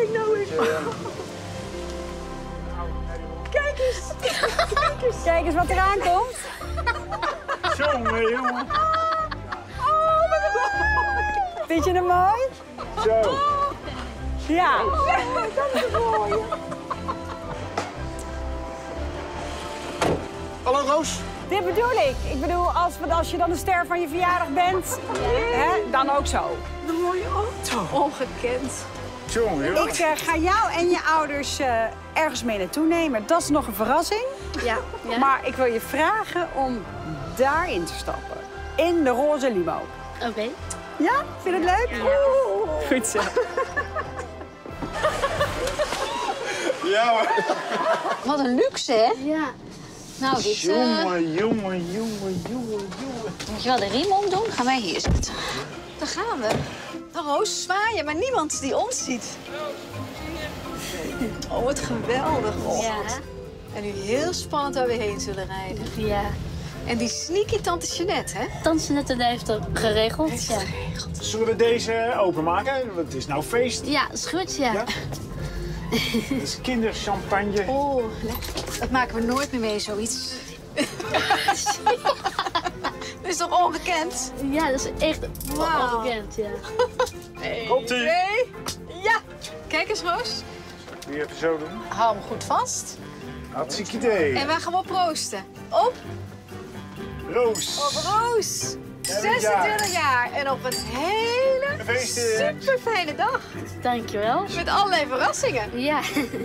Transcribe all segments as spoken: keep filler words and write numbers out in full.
nou eens. Kijk eens. Kijk eens. Kijk eens wat eraan komt. Jongen, jongen. Oh, wat een mooi. Vind je hem mooi? Zo. Ja. Dat is mooi. Hallo, Roos. Dit bedoel ik. Ik bedoel, als, als je dan de ster van je verjaardag bent, hè, dan ook zo. Een mooie auto. Ongekend. Jongen, jongen. Ik uh, ga jou en je ouders uh, ergens mee naartoe nemen. Dat is nog een verrassing. Ja. ja. Maar ik wil je vragen om daarin te stappen. In de roze limo. Oké. Okay. Ja? Vind je het leuk? Ja. Oeh. Goed zo. Ja, maar... Wat een luxe, hè? Ja. Nou, dit... Uh... Jongen, jongen, jongen, jongen, jongen. Moet je wel de riem omdoen? Gaan wij hier zitten. Daar gaan we. Nou, Roos, zwaaien, maar niemand die ons ziet. Oh, wat geweldig. Oh, ja. En nu heel spannend waar we heen zullen rijden. Ja. En die sneaky tante Jeanette, hè? Tante Jeanette heeft het geregeld. Heeft ja. het geregeld. Zullen we deze openmaken? Want het is nou feest. Ja, is goed, ja. Ja? Het is kinderchampagne. Oh, lekker. Dat maken we nooit meer mee, zoiets. Dat is toch ongekend? Ja, dat is echt wow. ongekend, ja. Nee. Komt-ie. Nee. Ja. Kijk eens, Roos. Doe je even zo doen. Hou hem goed vast. Hartstikke idee. En wij gaan op proosten. Op. Roos. Op Roos. zesentwintig jaar. En op een hele super fijne dag. Dankjewel. Met allerlei verrassingen. Ja.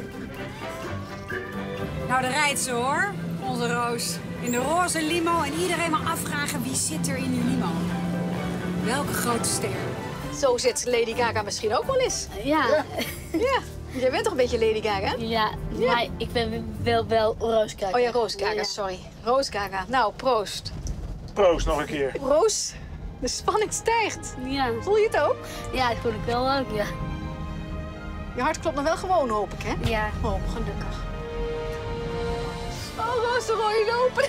Nou, daar rijdt ze hoor, onze Roos. In de roze limo en iedereen mag afvragen wie zit er in die limo. Welke grote ster? Zo zit Lady Gaga misschien ook wel eens. Ja. Ja. Ja. Jij bent toch een beetje Lady Gaga? Ja, ja. Maar ik ben wel, wel Roos Gaga. Oh ja, Roos Gaga, ja, ja. sorry. Roos Gaga. Nou, proost. Proost nog een keer. Roos, de spanning stijgt. Ja. Voel je het ook? Ja, dat voel ik wel ook, ja. Je hart klopt nog wel gewoon, hoop ik, hè? Ja. Oh, gelukkig. Oh, Roos, de rode loper.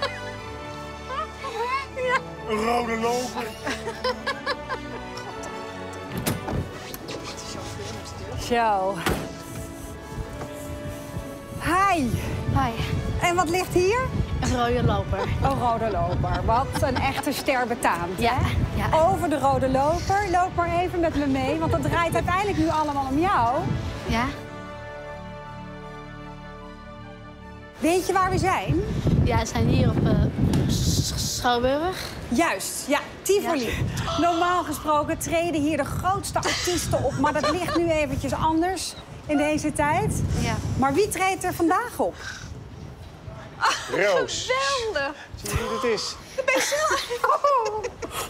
Ja. Een rode loper. Zo. Hi. Hi. En wat ligt hier? Een rode loper. Een rode loper. Wat een echte ster betaamt. Ja. ja. Over de rode loper. Loop maar even met me mee, want dat draait uiteindelijk nu allemaal om jou. Ja. Weet je waar we zijn? Ja, we zijn hier op uh, Schouwburg. Juist, ja, Tivoli. Ja. Normaal gesproken treden hier de grootste artiesten op, maar dat ligt nu eventjes anders in deze tijd. Ja. Maar wie treedt er vandaag op? Roos. Geweldig. Zie je wie dit is? Dat ben je zelf. Oh.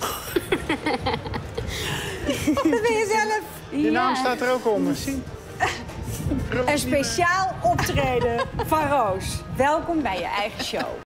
Dat ben je zelf. Je naam staat er ook onder, zie. Een speciaal optreden van Roos. Welkom bij je eigen show.